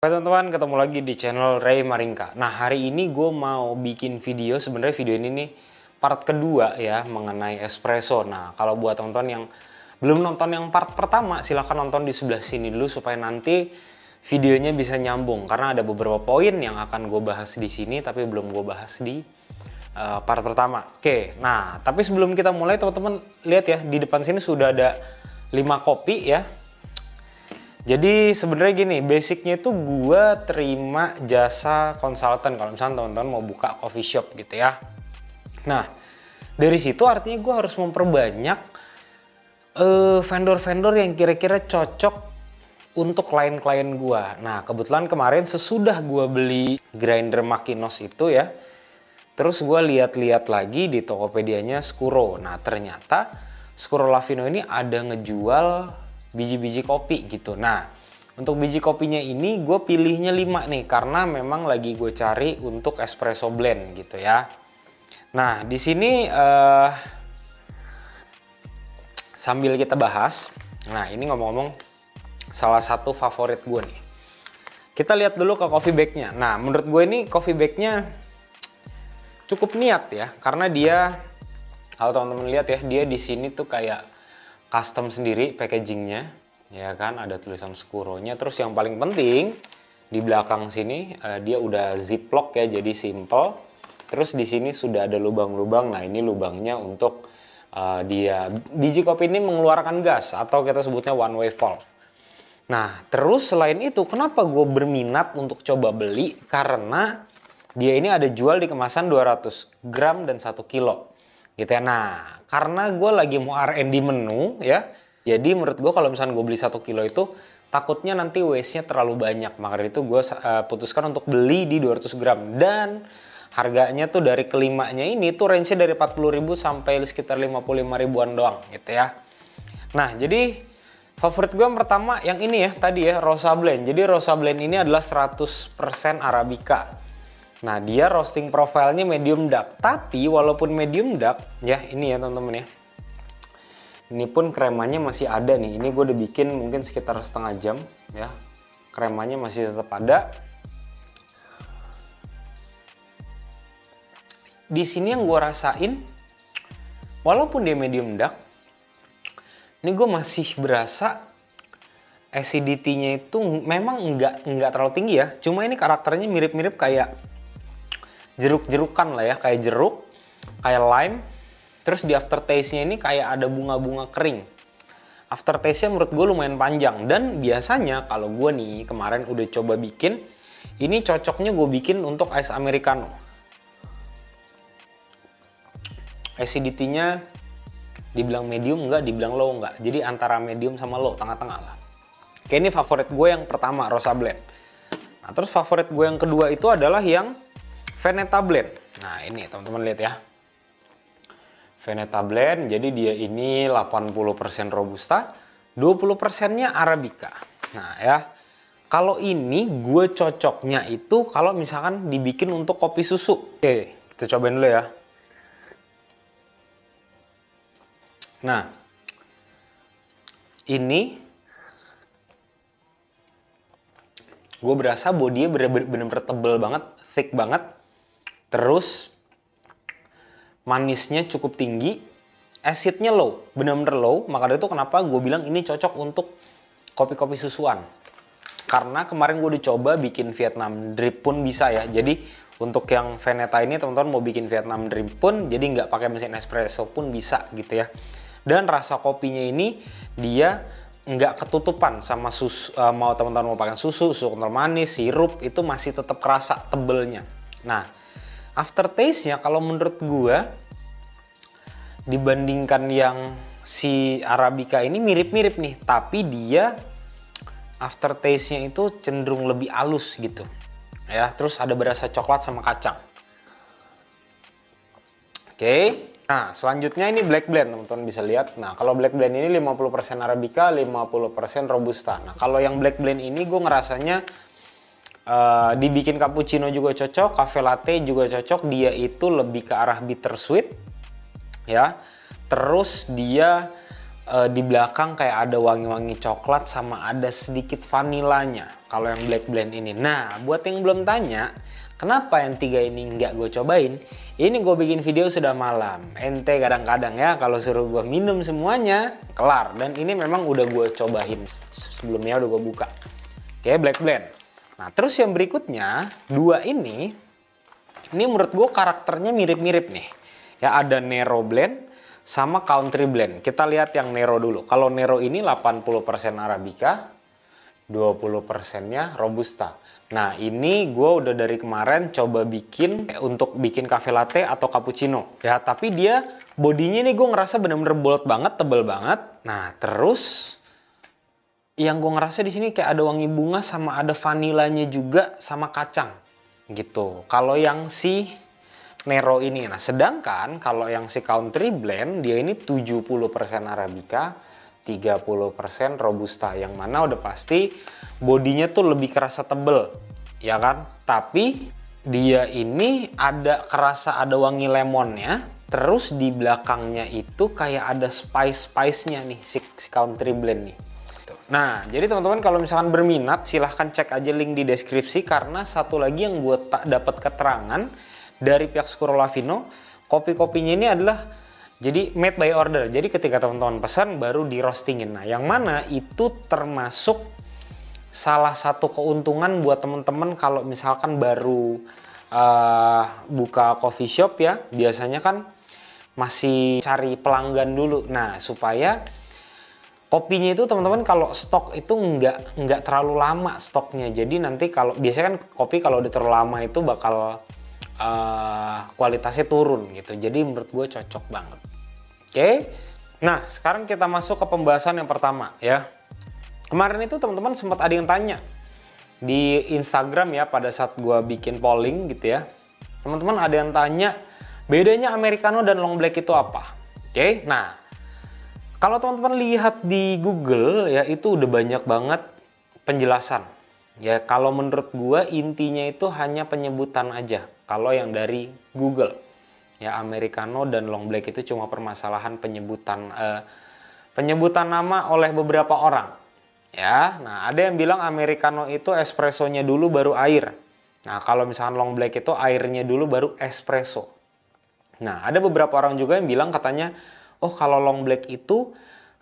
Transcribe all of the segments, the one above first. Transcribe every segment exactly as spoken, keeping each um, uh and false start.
Hai teman-teman, ketemu lagi di channel Ray Maringka. Nah, hari ini gue mau bikin video, sebenarnya video ini nih part kedua ya, mengenai espresso. Nah, kalau buat teman-teman yang belum nonton yang part pertama, silahkan nonton di sebelah sini dulu supaya nanti videonya bisa nyambung. Karena ada beberapa poin yang akan gue bahas di sini, tapi belum gue bahas di uh, part pertama. Oke, nah tapi sebelum kita mulai teman-teman lihat ya, di depan sini sudah ada lima kopi ya. Jadi sebenarnya gini, basicnya itu gue terima jasa konsultan kalau misalnya teman-teman mau buka coffee shop gitu ya. Nah, dari situ artinya gue harus memperbanyak vendor-vendor uh, yang kira-kira cocok untuk klien-klien gue. Nah, kebetulan kemarin sesudah gue beli grinder Makinos itu ya, terus gue lihat-lihat lagi di Tokopedia-nya Skuro. Nah, ternyata Skuro Lavino ini ada ngejual biji-biji kopi gitu. Nah, untuk biji kopinya ini gue pilihnya lima nih karena memang lagi gue cari untuk espresso blend gitu ya. Nah, di sini uh, sambil kita bahas, nah ini ngomong-ngomong salah satu favorit gue nih. Kita lihat dulu ke coffee bag-nya. Nah, menurut gue ini coffee bag-nya cukup niat ya, karena dia kalau teman-teman lihat ya, dia di sini tuh kayak custom sendiri packagingnya, ya kan, ada tulisan Skuro-nya. Terus yang paling penting di belakang sini uh, dia udah ziplock ya, jadi simple. Terus di sini sudah ada lubang-lubang. Nah, ini lubangnya untuk uh, dia biji kopi ini mengeluarkan gas atau kita sebutnya one way valve. Nah, terus selain itu kenapa gue berminat untuk coba beli? Karena dia ini ada jual di kemasan dua ratus gram dan satu kilo. Gitu ya. Nah, karena gue lagi mau R and D menu ya, jadi menurut gue kalau misalnya gue beli satu kilo itu takutnya nanti waste-nya terlalu banyak. Maka dari itu gue uh, putuskan untuk beli di dua ratus gram, dan harganya tuh dari kelimanya ini tuh range-nya dari empat puluh ribu sampai sekitar lima puluh lima ribuan doang gitu ya. Nah, jadi favorit gue yang pertama yang ini ya, tadi ya, Rosa Blend. Jadi Rosa Blend ini adalah seratus persen Arabica. Nah, dia roasting profile-nya medium dark. Tapi walaupun medium dark ya, ini ya teman-teman ya, ini pun kremanya masih ada nih. Ini gue udah bikin mungkin sekitar setengah jam ya, kremanya masih tetap ada. Di sini yang gue rasain, walaupun dia medium dark, ini gue masih berasa acidity-nya itu memang enggak enggak terlalu tinggi ya. Cuma ini karakternya mirip-mirip kayak jeruk-jerukan lah ya, kayak jeruk, kayak lime. Terus di aftertaste-nya ini kayak ada bunga-bunga kering. Aftertaste-nya menurut gue lumayan panjang. Dan biasanya kalau gue nih kemarin udah coba bikin, ini cocoknya gue bikin untuk ice americano. Acidity-nya dibilang medium enggak, dibilang low enggak. Jadi antara medium sama low, tengah-tengah lah. Oke, ini favorit gue yang pertama, Rosa Blend. Nah, terus favorit gue yang kedua itu adalah yang Veneta Blend. Nah, ini teman-teman lihat ya. Veneta Blend, jadi dia ini delapan puluh persen Robusta, dua puluh persennya Arabica. Nah ya, kalau ini gue cocoknya itu kalau misalkan dibikin untuk kopi susu. Oke, kita cobain dulu ya. Nah, ini gue berasa bodinya bener-bener tebel banget, thick banget. Terus manisnya cukup tinggi, acidnya low, bener-bener low. Maka dari itu kenapa gue bilang ini cocok untuk kopi-kopi susuan. Karena kemarin gue dicoba bikin Vietnam drip pun bisa ya. Jadi untuk yang Veneta ini teman-teman mau bikin Vietnam drip pun, jadi nggak pakai mesin espresso pun bisa gitu ya. Dan rasa kopinya ini dia nggak ketutupan sama susu. Uh, mau teman-teman mau pakai susu, susu kental manis, sirup, itu masih tetap kerasa tebelnya. Nah, aftertaste-nya kalau menurut gue dibandingkan yang si Arabica ini mirip-mirip nih, tapi dia aftertaste-nya itu cenderung lebih halus gitu ya. Terus ada berasa coklat sama kacang. Oke, nah selanjutnya ini Black Blend, teman-teman bisa lihat. Nah, kalau Black Blend ini lima puluh persen Arabica, lima puluh persen Robusta. Nah, kalau yang Black Blend ini gue ngerasanya Uh, dibikin cappuccino juga cocok, cafe latte juga cocok. Dia itu lebih ke arah bittersweet ya. Terus dia uh, di belakang kayak ada wangi-wangi coklat sama ada sedikit vanilanya kalau yang black blend ini. Nah, buat yang belum tanya, kenapa yang tiga ini nggak gue cobain? Ini gue bikin video sudah malam. Ente kadang-kadang ya kalau suruh gue minum semuanya, kelar. Dan ini memang udah gue cobain sebelumnya, udah gue buka. Oke, black blend. Nah, terus yang berikutnya, dua ini, ini menurut gue karakternya mirip-mirip nih. Ya, ada Nero blend sama Country blend. Kita lihat yang Nero dulu. Kalau Nero ini delapan puluh persen Arabica, dua puluh persennya Robusta. Nah, ini gue udah dari kemarin coba bikin untuk bikin cafe latte atau cappuccino. Ya, tapi dia bodinya nih gue ngerasa bener-bener bold banget, tebel banget. Nah, terus yang gue ngerasa di sini kayak ada wangi bunga sama ada vanilanya juga sama kacang gitu. Kalau yang si Nero ini, nah sedangkan kalau yang si Country blend dia ini tujuh puluh persen Arabica, tiga puluh persen Robusta, yang mana udah pasti bodinya tuh lebih kerasa tebel, ya kan? Tapi dia ini ada kerasa ada wangi lemonnya, terus di belakangnya itu kayak ada spice-spice-nya nih si, si Country blend nih. Nah, jadi teman-teman kalau misalkan berminat silahkan cek aja link di deskripsi, karena satu lagi yang gue tak dapat keterangan dari pihak Scurola-Vino, kopi-kopinya ini adalah jadi made by order. Jadi ketika teman-teman pesan baru di roastingin. Nah, yang mana itu termasuk salah satu keuntungan buat teman-teman kalau misalkan baru uh, buka coffee shop ya. Biasanya kan masih cari pelanggan dulu. Nah, supaya kopinya itu teman-teman kalau stok itu nggak nggak terlalu lama stoknya. Jadi nanti kalau biasanya kan kopi kalau udah terlalu lama itu bakal uh, kualitasnya turun gitu. Jadi menurut gue cocok banget. Oke, nah sekarang kita masuk ke pembahasan yang pertama ya. Kemarin itu teman-teman sempat ada yang tanya di Instagram ya pada saat gue bikin polling gitu ya. Teman-teman ada yang tanya bedanya Americano dan long black itu apa? Oke, nah kalau teman-teman lihat di Google ya itu udah banyak banget penjelasan. Ya kalau menurut gue intinya itu hanya penyebutan aja. Kalau yang dari Google ya Americano dan long black itu cuma permasalahan penyebutan eh, penyebutan nama oleh beberapa orang. Ya, nah ada yang bilang Americano itu espressonya dulu baru air. Nah kalau misalkan long black itu airnya dulu baru espresso. Nah ada beberapa orang juga yang bilang katanya, oh kalau long black itu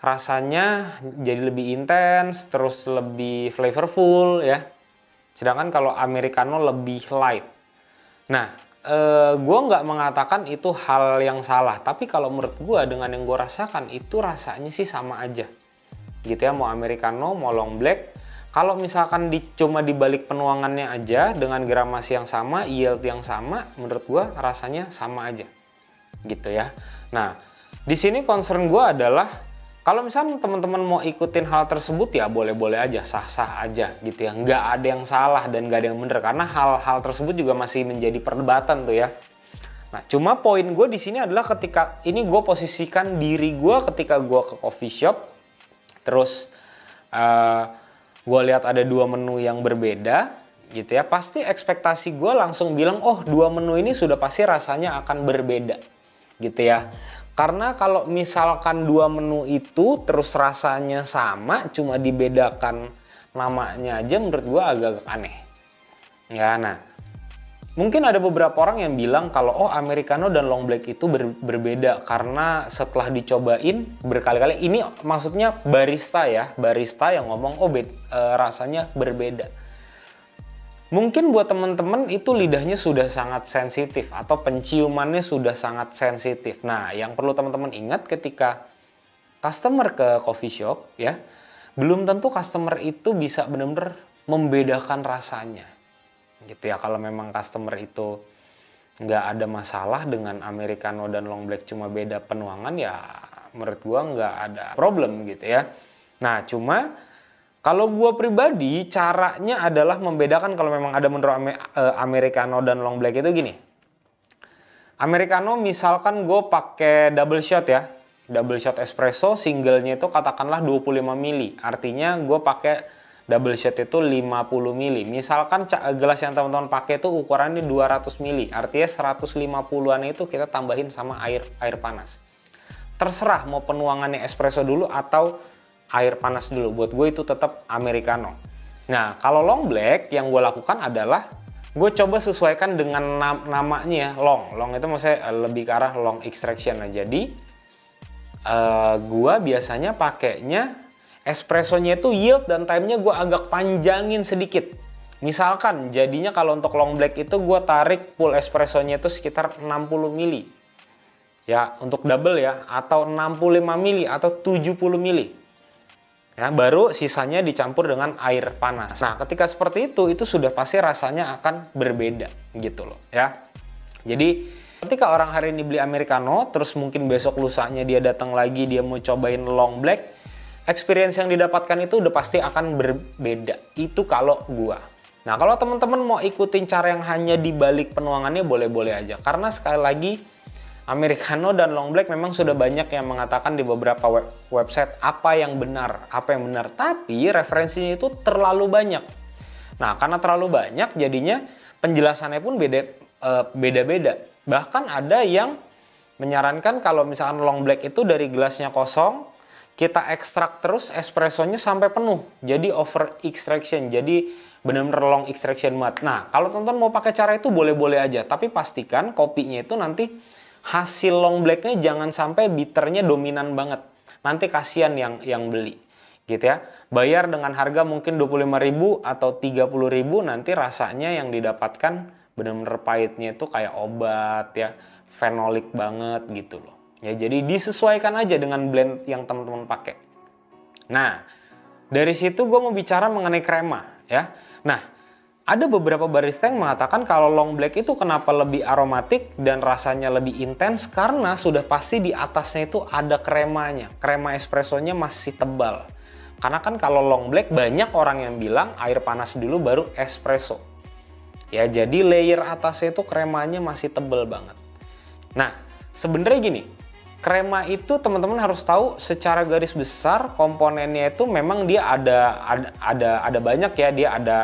rasanya jadi lebih intens, terus lebih flavorful ya. Sedangkan kalau Americano lebih light. Nah, eh, gue nggak mengatakan itu hal yang salah. Tapi kalau menurut gue dengan yang gue rasakan itu rasanya sih sama aja. Gitu ya, mau Americano, mau long black. Kalau misalkan di, cuma dibalik penuangannya aja dengan gramasi yang sama, yield yang sama, menurut gue rasanya sama aja. Gitu ya. Nah, di sini concern gue adalah kalau misalnya teman-teman mau ikutin hal tersebut ya boleh-boleh aja, sah-sah aja gitu ya. Nggak ada yang salah dan nggak ada yang bener, karena hal-hal tersebut juga masih menjadi perdebatan tuh ya. Nah, cuma poin gue di sini adalah ketika ini gue posisikan diri gue ketika gue ke coffee shop, terus uh, gue lihat ada dua menu yang berbeda gitu ya. Pasti ekspektasi gue langsung bilang, oh dua menu ini sudah pasti rasanya akan berbeda gitu ya. Karena kalau misalkan dua menu itu terus rasanya sama, cuma dibedakan namanya aja, menurut gue agak-agak aneh. Ya, nah, mungkin ada beberapa orang yang bilang kalau oh Americano dan long black itu ber berbeda karena setelah dicobain berkali-kali. Ini maksudnya barista ya, barista yang ngomong oh e, rasanya berbeda. Mungkin buat teman-teman itu lidahnya sudah sangat sensitif atau penciumannya sudah sangat sensitif. Nah, yang perlu teman-teman ingat ketika customer ke coffee shop ya, belum tentu customer itu bisa benar-benar membedakan rasanya. Gitu ya, kalau memang customer itu nggak ada masalah dengan Americano dan long black cuma beda penuangan ya menurut gua nggak ada problem gitu ya. Nah, cuma kalau gue pribadi, caranya adalah membedakan kalau memang ada menu Americano dan long black itu gini. Americano misalkan gue pakai double shot ya. Double shot espresso, singlenya itu katakanlah dua puluh lima mili. Artinya gue pakai double shot itu lima puluh mili. Misalkan gelas yang teman-teman pakai itu ukurannya dua ratus mili. Artinya seratus lima puluhan itu kita tambahin sama air air panas. terserah mau penuangannya espresso dulu atau air panas dulu. Buat gue itu tetap americano. Nah, kalau long black yang gue lakukan adalah gue coba sesuaikan dengan nam namanya long. Long itu maksudnya lebih ke arah long extraction. Nah, jadi uh, gue biasanya pakainya espressonya itu yield dan time-nya gue agak panjangin sedikit. Misalkan jadinya kalau untuk long black itu gue tarik full espressonya itu sekitar enam puluh mili. Ya, untuk double ya, atau enam puluh lima mili atau tujuh puluh mili. Ya, baru sisanya dicampur dengan air panas. Nah, ketika seperti itu, itu sudah pasti rasanya akan berbeda gitu loh ya. Jadi, ketika orang hari ini beli americano, terus mungkin besok lusanya dia datang lagi, dia mau cobain long black, experience yang didapatkan itu udah pasti akan berbeda. Itu kalau gua. Nah, kalau teman-teman mau ikutin cara yang hanya dibalik penuangannya, boleh-boleh aja. Karena sekali lagi, americano dan long black memang sudah banyak yang mengatakan di beberapa web website apa yang benar, apa yang benar. Tapi referensinya itu terlalu banyak. Nah, karena terlalu banyak, jadinya penjelasannya pun beda, beda-beda. Bahkan ada yang menyarankan kalau misalkan long black itu dari gelasnya kosong, kita ekstrak terus espressonya sampai penuh. Jadi over extraction, jadi benar-benar long extraction banget. Nah, kalau teman-teman mau pakai cara itu boleh-boleh aja. Tapi pastikan kopinya itu nanti hasil long blacknya jangan sampai bitternya dominan banget. Nanti kasihan yang yang beli, gitu ya. Bayar dengan harga mungkin dua puluh lima ribu atau tiga puluh ribu, nanti rasanya yang didapatkan benar-benar pahitnya itu kayak obat ya, fenolik banget gitu loh. Ya, jadi disesuaikan aja dengan blend yang teman-teman pakai. Nah, dari situ gue mau bicara mengenai krema ya. Nah, ada beberapa barista yang mengatakan kalau long black itu kenapa lebih aromatik dan rasanya lebih intens karena sudah pasti di atasnya itu ada kremanya. Krema espressonya masih tebal. Karena kan kalau long black banyak orang yang bilang air panas dulu baru espresso. Ya, jadi layer atasnya itu kremanya masih tebal banget. Nah, sebenarnya gini, krema itu teman-teman harus tahu secara garis besar komponennya itu memang dia ada ada ada, ada banyak ya, dia ada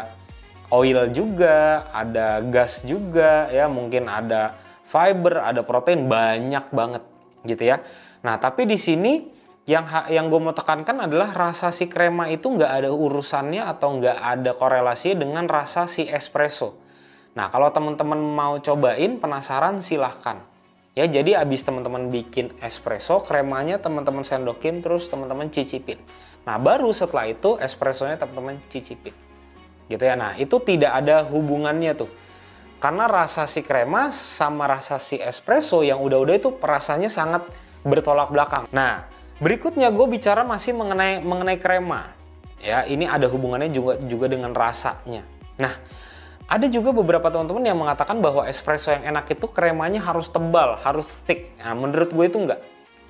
oil juga, ada gas juga ya, mungkin ada fiber, ada protein, banyak banget gitu ya. Nah, tapi di sini yang yang gue mau tekankan adalah rasa si krema itu nggak ada urusannya atau nggak ada korelasi dengan rasa si espresso. Nah, kalau teman-teman mau cobain, penasaran silahkan. Ya, jadi abis teman-teman bikin espresso, kremanya teman-teman sendokin terus teman-teman cicipin. Nah, baru setelah itu espressonya teman-teman cicipin. Gitu ya. Nah, itu tidak ada hubungannya tuh. Karena rasa si krema sama rasa si espresso yang udah-udah itu rasanya sangat bertolak belakang. Nah, berikutnya gue bicara masih mengenai mengenai krema. Ya, ini ada hubungannya juga juga dengan rasanya. Nah, ada juga beberapa teman-teman yang mengatakan bahwa espresso yang enak itu kremanya harus tebal, harus thick. Nah, menurut gue itu enggak.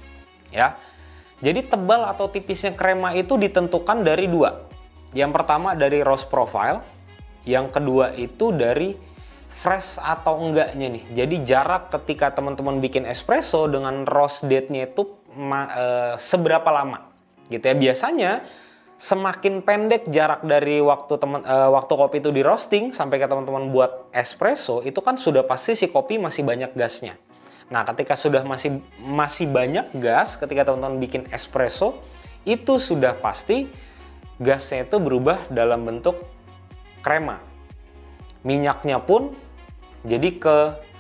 Ya. Jadi tebal atau tipisnya krema itu ditentukan dari dua. Yang pertama dari roast profile, yang kedua itu dari fresh atau enggaknya nih. Jadi jarak ketika teman-teman bikin espresso dengan roast date-nya itu e, seberapa lama, gitu ya. Biasanya semakin pendek jarak dari waktu teman e, waktu kopi itu di roasting sampai ke teman-teman buat espresso, itu kan sudah pasti si kopi masih banyak gasnya. Nah, ketika sudah masih masih banyak gas, ketika teman-teman bikin espresso, itu sudah pasti gasnya itu berubah dalam bentuk krema. Minyaknya pun jadi ke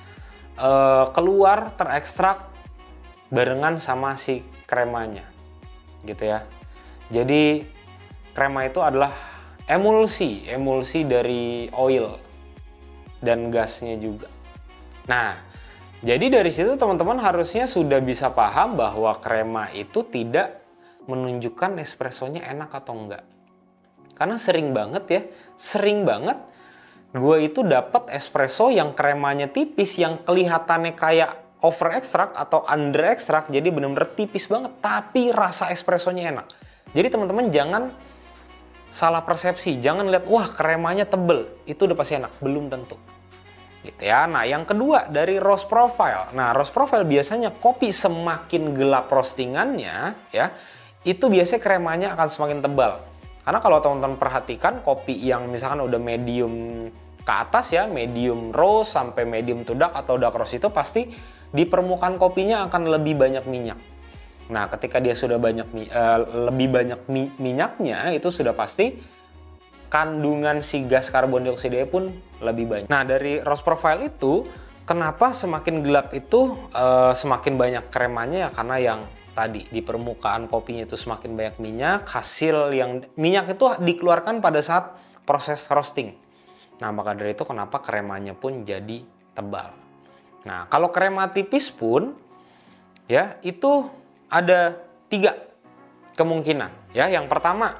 e, keluar terekstrak barengan sama si kremanya. Gitu ya. Jadi krema itu adalah emulsi, emulsi dari oil dan gasnya juga. Nah, jadi dari situ teman-teman harusnya sudah bisa paham bahwa krema itu tidak menunjukkan espressonya enak atau enggak. Karena sering banget ya, sering banget gue itu dapat espresso yang kremanya tipis, yang kelihatannya kayak over extract atau under extract, jadi benar-benar tipis banget, tapi rasa espressonya enak. Jadi teman-teman jangan salah persepsi, jangan lihat wah kremanya tebel, itu udah pasti enak, belum tentu. Gitu ya. Nah, yang kedua dari roast profile. Nah, roast profile biasanya kopi semakin gelap roastingannya ya, itu biasanya kremanya akan semakin tebal. Karena kalau teman-teman perhatikan kopi yang misalkan udah medium ke atas ya, medium roast sampai medium to dark atau dark roast, itu pasti di permukaan kopinya akan lebih banyak minyak. Nah, ketika dia sudah banyak uh, lebih banyak mi minyaknya, itu sudah pasti kandungan si gas karbon dioksida pun lebih banyak. Nah, dari roast profile itu, kenapa semakin gelap itu uh, semakin banyak kremannya? Ya karena yang tadi di permukaan kopinya itu semakin banyak minyak, hasil yang minyak itu dikeluarkan pada saat proses roasting. Nah, maka dari itu kenapa kremannya pun jadi tebal. Nah, kalau krema tipis pun ya itu ada tiga kemungkinan. Ya, yang pertama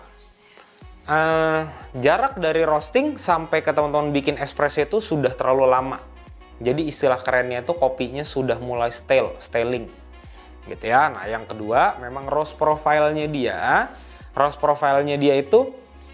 uh, jarak dari roasting sampai ke teman-teman bikin espresso itu sudah terlalu lama. Jadi istilah kerennya itu kopinya sudah mulai stale, staling, gitu ya. Nah, yang kedua memang roast profile-nya dia, roast profile-nya dia itu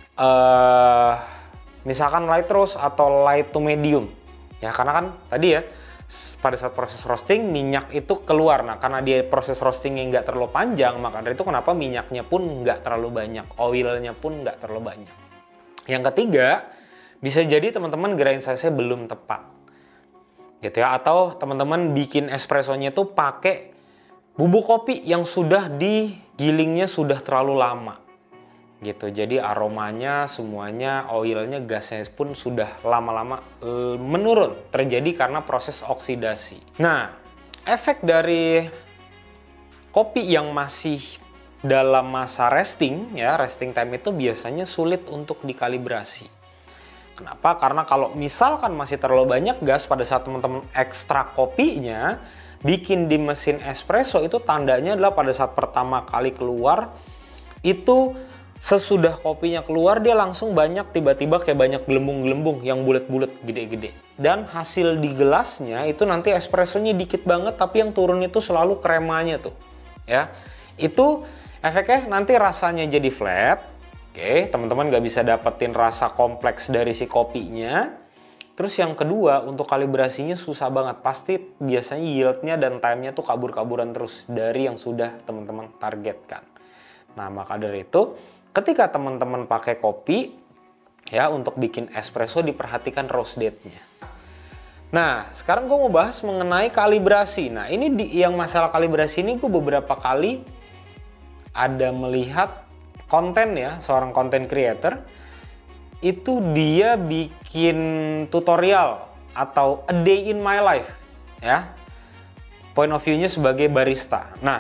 uh, misalkan light roast atau light to medium. Ya, karena kan tadi ya pada saat proses roasting minyak itu keluar. Nah, karena dia proses roastingnya nggak terlalu panjang, maka dari itu kenapa minyaknya pun nggak terlalu banyak, oilnya pun nggak terlalu banyak. Yang ketiga, bisa jadi teman-teman grind size-nya belum tepat, gitu ya. Atau teman-teman bikin espressonya itu pakai bubuk kopi yang sudah digilingnya sudah terlalu lama, gitu. Jadi aromanya semuanya, oilnya, gasnya pun sudah lama-lama e, menurun, terjadi karena proses oksidasi. Nah, efek dari kopi yang masih dalam masa resting, ya resting time itu biasanya sulit untuk dikalibrasi. Kenapa? Karena kalau misalkan masih terlalu banyak gas pada saat teman-teman ekstrak kopinya, bikin di mesin espresso itu tandanya adalah pada saat pertama kali keluar itu sesudah kopinya keluar dia langsung banyak, tiba-tiba kayak banyak gelembung-gelembung yang bulat-bulat gede-gede. Dan hasil di gelasnya itu nanti espressonya dikit banget, tapi yang turun itu selalu kremanya tuh. Ya, itu efeknya nanti rasanya jadi flat. Oke, teman-teman nggak bisa dapetin rasa kompleks dari si kopinya. Terus yang kedua, untuk kalibrasinya susah banget. Pasti biasanya yieldnya dan time-nya tuh kabur-kaburan terus dari yang sudah teman-teman targetkan. Nah, maka dari itu ketika teman-teman pakai kopi, ya untuk bikin espresso diperhatikan roast date-nya. Nah, sekarang gue mau bahas mengenai kalibrasi. Nah, ini di, yang masalah kalibrasi ini gue beberapa kali ada melihat konten ya, seorang content creator, itu dia bikin tutorial atau a day in my life, ya. Point of view-nya sebagai barista. Nah,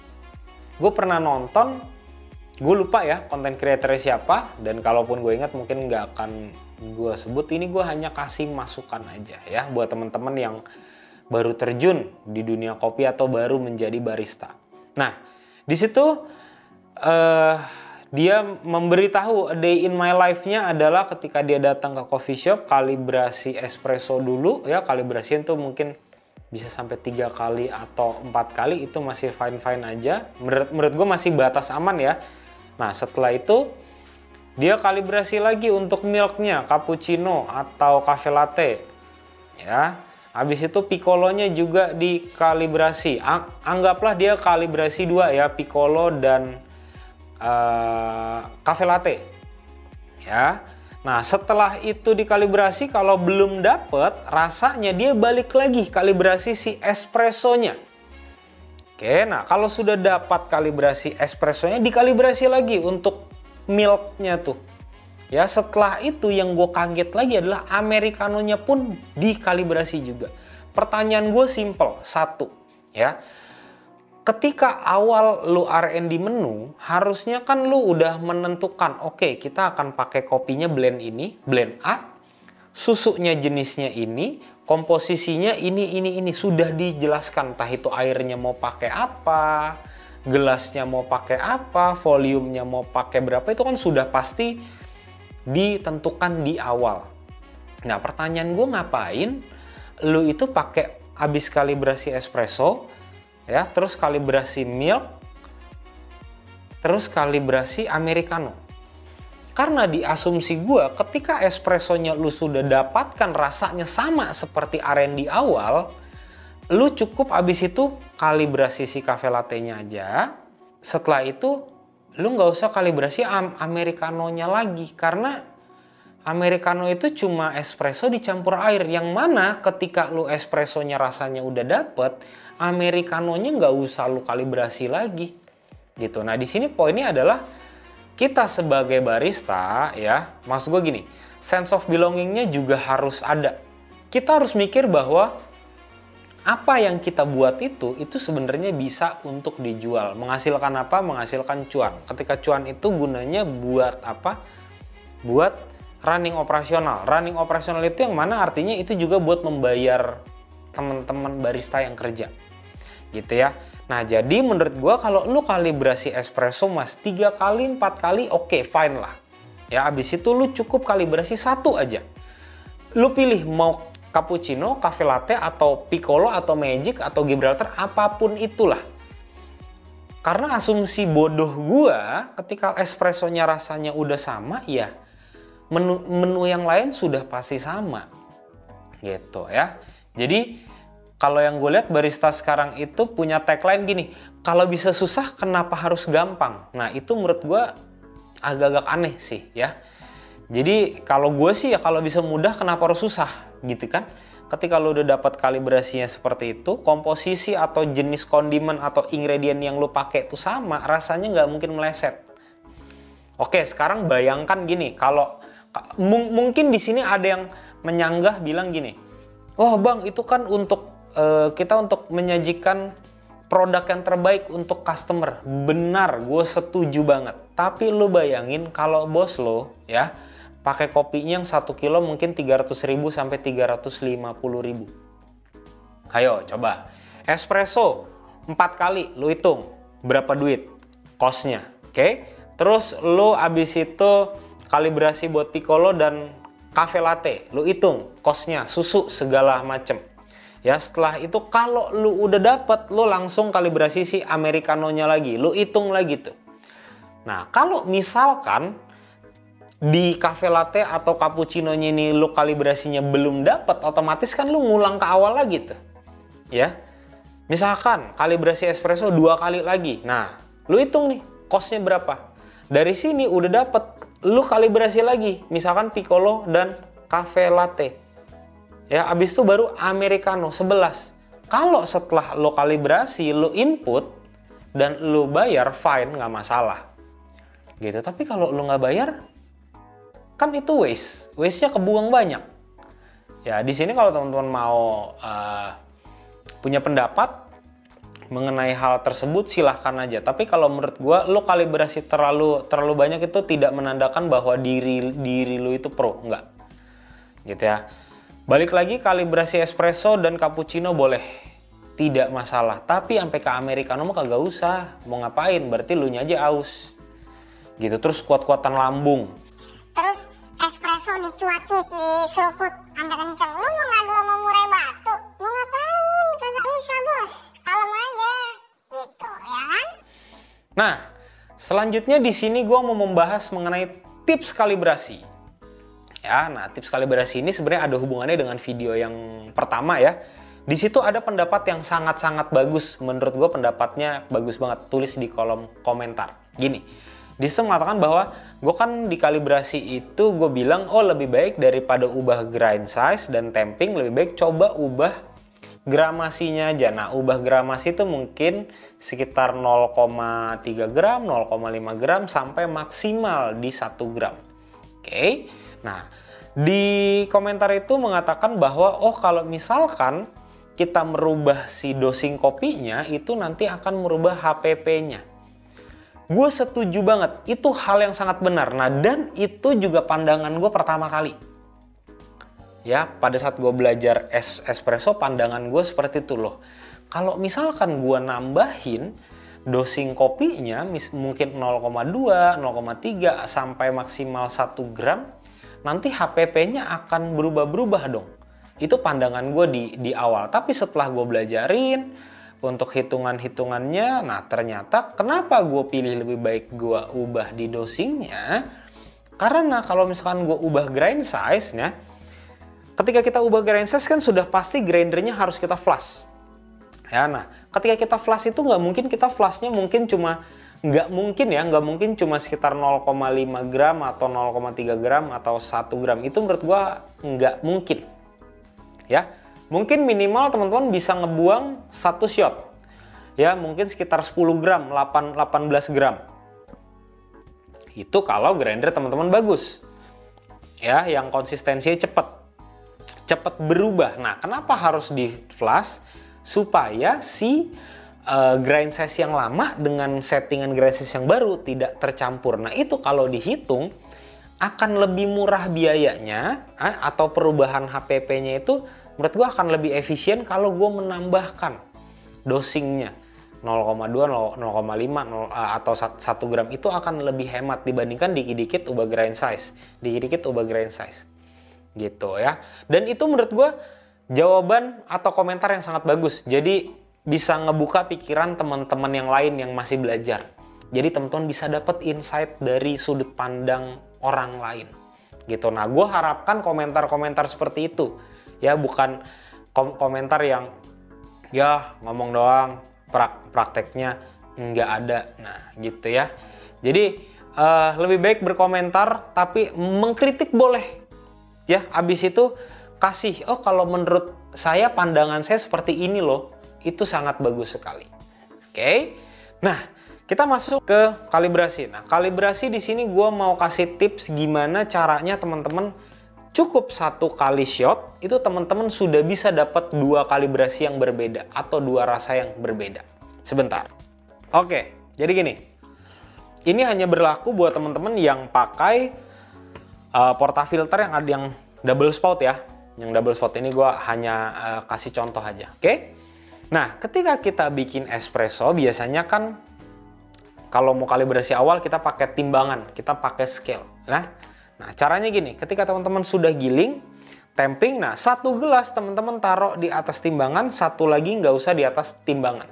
gue pernah nonton, gue lupa ya konten kreatornya siapa, dan kalaupun gue ingat mungkin nggak akan gue sebut. Ini gue hanya kasih masukan aja ya buat teman-teman yang baru terjun di dunia kopi atau baru menjadi barista. Nah, di situ uh, dia memberitahu a day in my life-nya adalah ketika dia datang ke coffee shop, kalibrasi espresso dulu ya. Kalibrasi itu mungkin bisa sampai tiga kali atau empat kali, itu masih fine-fine aja. Menurut, menurut gue masih batas aman ya. Nah, setelah itu dia kalibrasi lagi untuk milknya, cappuccino atau cafe latte ya. Habis itu piccolonya juga dikalibrasi. Anggaplah dia kalibrasi dua ya, piccolo dan uh, cafe latte ya. Nah, setelah itu dikalibrasi, kalau belum dapet rasanya, dia balik lagi kalibrasi si espressonya. Oke, nah kalau sudah dapat kalibrasi espressonya, dikalibrasi lagi untuk milknya tuh. Ya, setelah itu yang gue kaget lagi adalah americanonya pun dikalibrasi juga. Pertanyaan gue simple, satu ya. Ketika awal lu R and D menu, harusnya kan lu udah menentukan, oke okay, kita akan pakai kopinya blend ini, blend A, susunya jenisnya ini, komposisinya ini, ini, ini. Sudah dijelaskan, entah itu airnya mau pakai apa, gelasnya mau pakai apa, volumenya mau pakai berapa, itu kan sudah pasti ditentukan di awal. Nah, pertanyaan gue, ngapain lu itu pakai habis kalibrasi espresso, ya, terus kalibrasi milk, terus kalibrasi americano. Karena di asumsi gue, ketika espressonya lu sudah dapatkan rasanya sama seperti R and D awal, lu cukup abis itu kalibrasi si cafe latte-nya aja. Setelah itu lu nggak usah kalibrasi americanonya lagi, karena americano itu cuma espresso dicampur air, yang mana ketika lu espressonya rasanya udah dapet, americanonya nggak usah lu kalibrasi lagi. gitu. Nah di sini poinnya adalah kita sebagai barista ya, maksud gue gini, sense of belongingnya juga harus ada. Kita harus mikir bahwa apa yang kita buat itu, itu sebenarnya bisa untuk dijual. Menghasilkan apa? Menghasilkan cuan. Ketika cuan itu gunanya buat apa? Buat running operasional. Running operasional itu yang mana artinya itu juga buat membayar teman-teman barista yang kerja. Gitu ya. Nah jadi menurut gua kalau lu kalibrasi espresso mas tiga kali empat kali oke okay, fine lah ya. Abis itu lu cukup kalibrasi satu aja, lu pilih mau cappuccino, cafe latte atau piccolo atau magic atau Gibraltar, apapun itulah. Karena asumsi bodoh gua ketika espressonya rasanya udah sama ya menu, menu yang lain sudah pasti sama gitu ya. Jadi kalau yang gue lihat barista sekarang itu punya tagline gini, kalau bisa susah kenapa harus gampang? Nah itu menurut gue agak-agak aneh sih ya. Jadi kalau gue sih ya kalau bisa mudah kenapa harus susah gitu kan. Ketika lo udah dapat kalibrasinya seperti itu, komposisi atau jenis kondimen atau ingredient yang lo pakai itu sama, rasanya nggak mungkin meleset. Oke sekarang bayangkan gini, kalau mungkin di sini ada yang menyanggah bilang gini, wah bang itu kan untuk Uh, kita untuk menyajikan produk yang terbaik untuk customer. Benar, gue setuju banget. Tapi lu bayangin kalau bos lo ya pakai kopinya yang satu kilo mungkin tiga ratus ribu sampai tiga ratus lima puluh ribu. Ayo coba. Espresso empat kali lu hitung berapa duit cost-nya. Oke? Okay? Terus lu abis itu kalibrasi buat piccolo dan cafe latte, lu hitung cost-nya, susu segala macem. Ya setelah itu kalau lu udah dapet, lu langsung kalibrasi si americanonya lagi, lu hitung lagi tuh. Nah kalau misalkan di cafe latte atau cappuccino-nya ini lu kalibrasinya belum dapet, otomatis kan lu ngulang ke awal lagi tuh. Ya, misalkan kalibrasi espresso dua kali lagi, nah lu hitung nih cost-nya berapa. Dari sini udah dapet, lu kalibrasi lagi, misalkan piccolo dan cafe latte. Ya, abis itu baru americano sebelas. Kalau setelah lo kalibrasi, lo input dan lo bayar, fine, nggak masalah. Gitu. Tapi kalau lo nggak bayar, kan itu waste. Waste-nya kebuang banyak. Ya, di sini kalau teman-teman mau uh, punya pendapat mengenai hal tersebut, silahkan aja. Tapi kalau menurut gua, lo kalibrasi terlalu terlalu banyak itu tidak menandakan bahwa diri diri lo itu pro, nggak. Gitu ya. Balik lagi, kalibrasi espresso dan cappuccino boleh, tidak masalah. Tapi sampai ke americano mah kagak usah. Mau ngapain? Berarti lu nya aja aus. Gitu, terus kuat-kuatan lambung. Terus espresso dicuat-cuat, diseruput sampai kenceng. Lu mau ngadu sama murai batu? Mau ngapain? Kagak usah bos. Kalem aja. Gitu, ya kan? Nah, selanjutnya di sini gua mau membahas mengenai tips kalibrasi. Ya, nah tips kalibrasi ini sebenarnya ada hubungannya dengan video yang pertama ya. Di situ ada pendapat yang sangat-sangat bagus. Menurut gue pendapatnya bagus banget. Tulis di kolom komentar. Gini, di situ mengatakan bahwa gue kan di kalibrasi itu gue bilang, oh lebih baik daripada ubah grind size dan tamping, lebih baik coba ubah gramasinya aja. Nah, ubah gramasi itu mungkin sekitar nol koma tiga gram, nol koma lima gram sampai maksimal di satu gram. Oke. Okay? Nah, di komentar itu mengatakan bahwa oh kalau misalkan kita merubah si dosing kopinya itu nanti akan merubah H P P-nya. Gue setuju banget, itu hal yang sangat benar. Nah, dan itu juga pandangan gue pertama kali. Ya, pada saat gue belajar es espresso, pandangan gue seperti itu loh. Kalau misalkan gue nambahin dosing kopinya mungkin nol koma dua, nol koma tiga sampai maksimal satu gram, nanti H P P-nya akan berubah-berubah dong. Itu pandangan gue di, di awal. Tapi setelah gue belajarin untuk hitungan-hitungannya, nah ternyata kenapa gue pilih lebih baik gue ubah di dosingnya? Karena kalau misalkan gue ubah grind size-nya, ketika kita ubah grind size kan sudah pasti grindernya harus kita flush. Ya, nah ketika kita flush itu nggak mungkin kita flushnya mungkin cuma nggak mungkin ya, nggak mungkin cuma sekitar nol koma lima gram atau nol koma tiga gram atau satu gram. Itu menurut gua nggak mungkin. Ya, mungkin minimal teman-teman bisa ngebuang satu shot. ya mungkin sekitar sepuluh gram, delapan, delapan belas gram. Itu kalau grinder teman-teman bagus. Ya, yang konsistensinya cepat. Cepat berubah. Nah, kenapa harus di flash? Supaya si uh, grind size yang lama dengan settingan grind size yang baru tidak tercampur. Nah, itu kalau dihitung akan lebih murah biayanya, eh, atau perubahan H P P-nya itu menurut gua akan lebih efisien kalau gua menambahkan dosingnya nol koma dua, nol koma lima atau satu gram. Itu akan lebih hemat dibandingkan dikit-dikit ubah grind size, dikit-dikit ubah grind size gitu ya. Dan itu menurut gua jawaban atau komentar yang sangat bagus, jadi bisa ngebuka pikiran teman-teman yang lain yang masih belajar. Jadi teman-teman bisa dapat insight dari sudut pandang orang lain gitu. Nah, gue harapkan komentar-komentar seperti itu ya, bukan kom komentar yang ya ngomong doang, prak prakteknya nggak ada. Nah gitu ya. Jadi uh, lebih baik berkomentar tapi mengkritik boleh ya. Abis itu kasih, oh kalau menurut saya pandangan saya seperti ini loh, itu sangat bagus sekali. Oke, okay? Nah kita masuk ke kalibrasi. Nah, kalibrasi di sini gue mau kasih tips gimana caranya teman-teman cukup satu kali shot itu teman-teman sudah bisa dapat dua kalibrasi yang berbeda atau dua rasa yang berbeda. Sebentar. Oke, jadi gini. Ini hanya berlaku buat teman-teman yang pakai uh, portafilter yang ada yang double spout ya. Yang double spout ini gue hanya uh, kasih contoh aja. Oke. Nah, ketika kita bikin espresso biasanya kan kalau mau kalibrasi awal kita pakai timbangan, kita pakai scale. Nah, nah caranya gini, ketika teman-teman sudah giling, tamping, nah satu gelas teman-teman taruh di atas timbangan, satu lagi nggak usah di atas timbangan.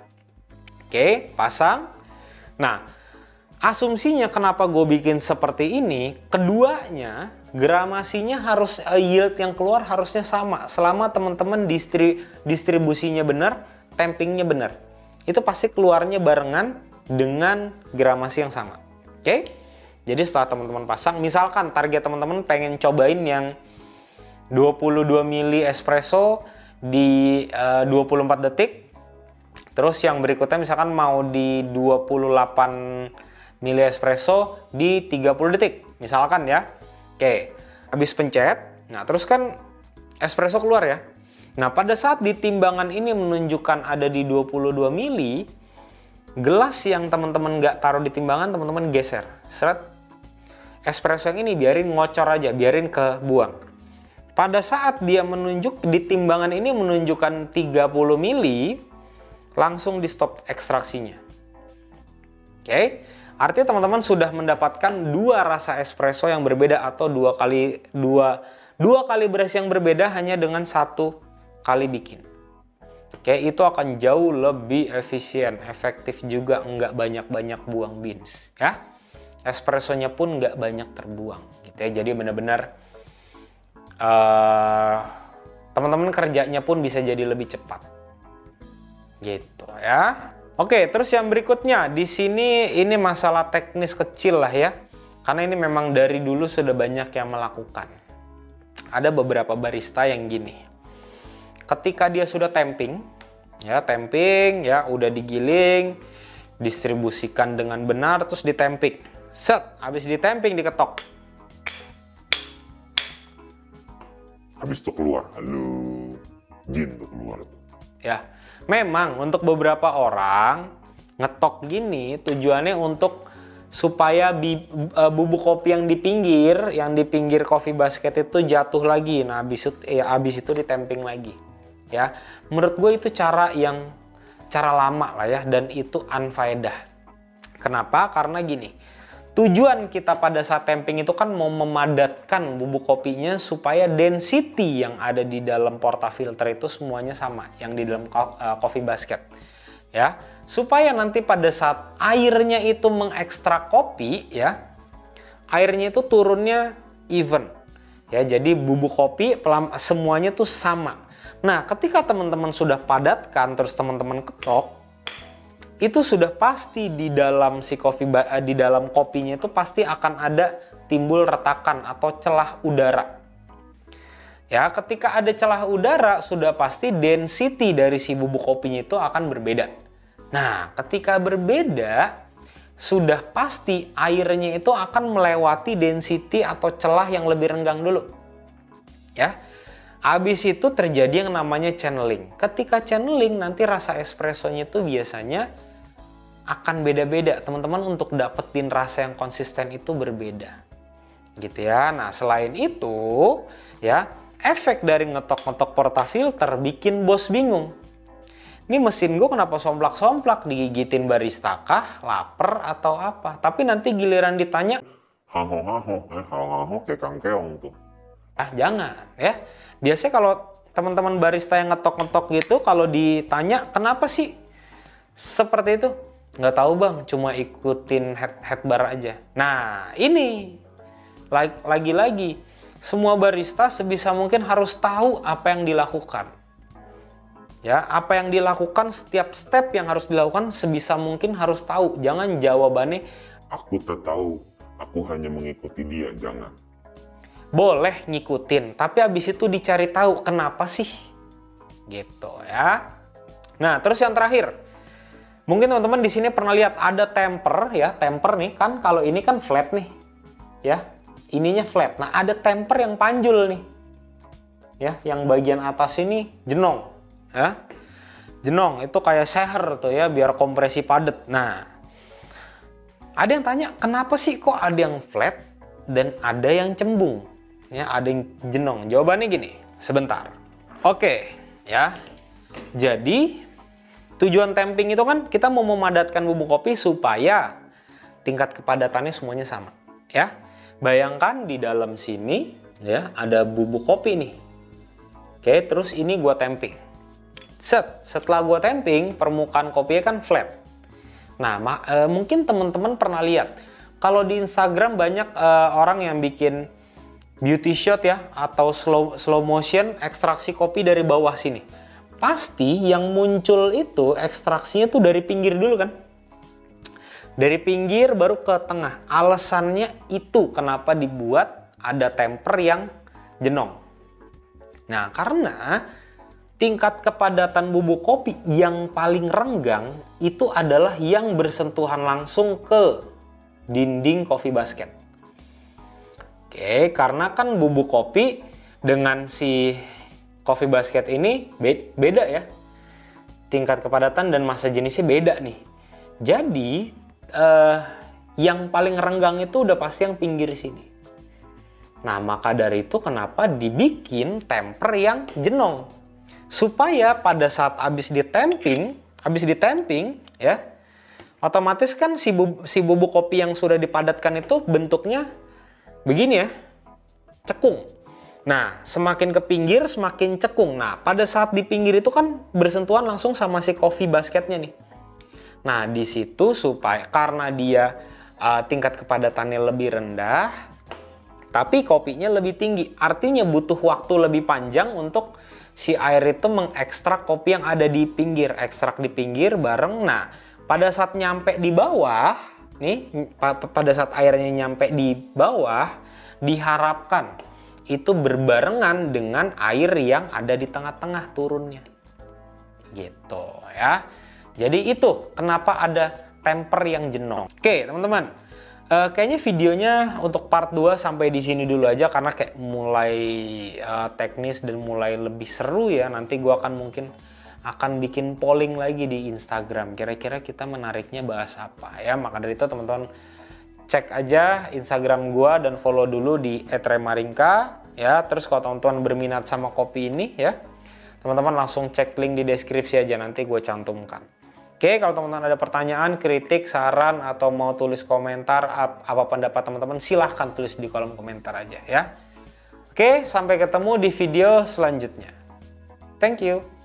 Oke, pasang. Nah, asumsinya kenapa gue bikin seperti ini, keduanya gramasinya harus, uh, yield yang keluar harusnya sama. Selama teman-teman distri, distribusinya benar, tampingnya benar. Itu pasti keluarnya barengan dengan gramasi yang sama. Oke, jadi setelah teman-teman pasang, misalkan target teman-teman pengen cobain yang dua puluh dua mili espresso di uh, dua puluh empat detik, terus yang berikutnya misalkan mau di dua puluh delapan mili espresso di tiga puluh detik misalkan ya. Oke, habis pencet, nah terus kan espresso keluar ya. Nah pada saat di timbangan ini menunjukkan ada di dua puluh dua mili, gelas yang teman-teman nggak taruh di timbangan, teman-teman geser. Seret. Espresso yang ini biarin ngocor aja, biarin kebuang. Pada saat dia menunjuk di timbangan ini menunjukkan tiga puluh mili, langsung di stop ekstraksinya. Oke, artinya teman-teman sudah mendapatkan dua rasa espresso yang berbeda atau dua kali dua dua kalibrasi yang berbeda hanya dengan satu kali bikin. Oke, itu akan jauh lebih efisien, efektif juga, nggak banyak-banyak buang beans, ya. Espressonya pun nggak banyak terbuang, gitu ya. Jadi benar-benar uh, teman-teman kerjanya pun bisa jadi lebih cepat, gitu ya. Oke, terus yang berikutnya di sini ini masalah teknis kecil lah ya, karena ini memang dari dulu sudah banyak yang melakukan. Ada beberapa barista yang gini. Ketika dia sudah tamping, ya tamping, ya udah digiling, distribusikan dengan benar, terus ditamping. Set, habis ditamping diketok. Habis itu keluar, halo, jin tuh keluar. Ya, memang untuk beberapa orang ngetok gini tujuannya untuk supaya bi, uh, bubuk kopi yang di pinggir, yang di pinggir coffee basket itu jatuh lagi. Nah, habis itu, ya, habis itu ditamping lagi. Ya, menurut gue itu cara yang cara lama lah ya, dan itu unfaedah. Kenapa? Karena gini, tujuan kita pada saat tamping itu kan mau memadatkan bubuk kopinya supaya density yang ada di dalam portafilter itu semuanya sama yang di dalam uh, coffee basket. Ya, supaya nanti pada saat airnya itu mengekstrak kopi, ya, airnya itu turunnya even. Ya, jadi bubuk kopi pelam, semuanya tuh sama. Nah, ketika teman-teman sudah padatkan, terus teman-teman ketok, itu sudah pasti di dalam si kopi, di dalam kopinya itu pasti akan ada timbul retakan atau celah udara. Ya, ketika ada celah udara, sudah pasti density dari si bubuk kopinya itu akan berbeda. Nah, ketika berbeda, sudah pasti airnya itu akan melewati density atau celah yang lebih renggang dulu. Ya. Habis itu terjadi yang namanya channeling. Ketika channeling, nanti rasa espressonya itu biasanya akan beda-beda. Teman-teman, untuk dapetin rasa yang konsisten itu berbeda. Gitu ya. Nah, selain itu, ya, efek dari ngetok-ngetok portafilter bikin bos bingung. Ini mesin gue kenapa somplak-somplak, digigitin barista kah, lapar atau apa? Tapi nanti giliran ditanya, Haho haho, eh haho haho kayak Kang Keong tuh. ah jangan ya. Biasanya kalau teman-teman barista yang ngetok-ngetok gitu, kalau ditanya kenapa sih seperti itu, nggak tahu bang, cuma ikutin head, head bar aja. Nah ini lagi-lagi semua barista sebisa mungkin harus tahu apa yang dilakukan. Ya, apa yang dilakukan, setiap step yang harus dilakukan sebisa mungkin harus tahu. Jangan jawabannya, Aku tak tahu, aku hanya mengikuti dia, jangan. boleh ngikutin, tapi habis itu dicari tahu kenapa sih, gitu ya. Nah, terus yang terakhir, mungkin teman-teman di sini pernah lihat ada temper ya, temper nih kan, kalau ini kan flat nih, ya, ininya flat. Nah, ada temper yang panjul nih, ya, yang bagian atas ini jenong, ya, jenong itu kayak seher tuh ya, biar kompresi padat. Nah, ada yang tanya kenapa sih kok ada yang flat dan ada yang cembung? Ya, ada yang jenong. Jawabannya gini, sebentar. Oke, ya. Jadi tujuan tamping itu kan kita mau memadatkan bubuk kopi supaya tingkat kepadatannya semuanya sama, ya. Bayangkan di dalam sini ya ada bubuk kopi nih. Oke, terus ini gua tamping. Set, setelah gua tamping, permukaan kopinya kan flat. Nah, e, mungkin teman-teman pernah lihat kalau di Instagram banyak e, orang yang bikin beauty shot ya, atau slow, slow motion ekstraksi kopi dari bawah sini. Pasti yang muncul itu ekstraksinya tuh dari pinggir dulu kan. Dari pinggir baru ke tengah. Alasannya itu kenapa dibuat ada temper yang jenong. Nah, karena tingkat kepadatan bubuk kopi yang paling renggang itu adalah yang bersentuhan langsung ke dinding coffee basket. Oke, karena kan bubuk kopi dengan si coffee basket ini be beda ya. Tingkat kepadatan dan massa jenisnya beda nih. Jadi, eh, yang paling renggang itu udah pasti yang pinggir sini. Nah, maka dari itu kenapa dibikin temper yang jenong. Supaya pada saat habis ditamping, habis ditamping ya, otomatis kan si, bub si bubuk kopi yang sudah dipadatkan itu bentuknya begini ya, cekung. Nah, semakin ke pinggir semakin cekung. Nah, pada saat di pinggir itu kan bersentuhan langsung sama si coffee basketnya nih. Nah, di situ supaya karena dia uh, tingkat kepadatannya lebih rendah, tapi kopinya lebih tinggi. Artinya butuh waktu lebih panjang untuk si air itu mengekstrak kopi yang ada di pinggir. Ekstrak di pinggir bareng. Nah, pada saat nyampe di bawah, nih, pada saat airnya nyampe di bawah, diharapkan itu berbarengan dengan air yang ada di tengah-tengah turunnya. Gitu ya. Jadi itu kenapa ada temper yang jenong. Oke, teman-teman. Uh, kayaknya videonya untuk part dua sampai di sini dulu aja karena kayak mulai uh, teknis dan mulai lebih seru ya. Nanti gua akan mungkin akan bikin polling lagi di Instagram. Kira-kira kita menariknya bahas apa ya. Maka dari itu teman-teman cek aja Instagram gua dan follow dulu di et remaringka ya. Terus kalau teman-teman berminat sama kopi ini ya, teman-teman langsung cek link di deskripsi aja, nanti gue cantumkan. Oke, kalau teman-teman ada pertanyaan, kritik, saran, atau mau tulis komentar, apa pendapat teman-teman, silahkan tulis di kolom komentar aja ya. Oke, sampai ketemu di video selanjutnya. Thank you.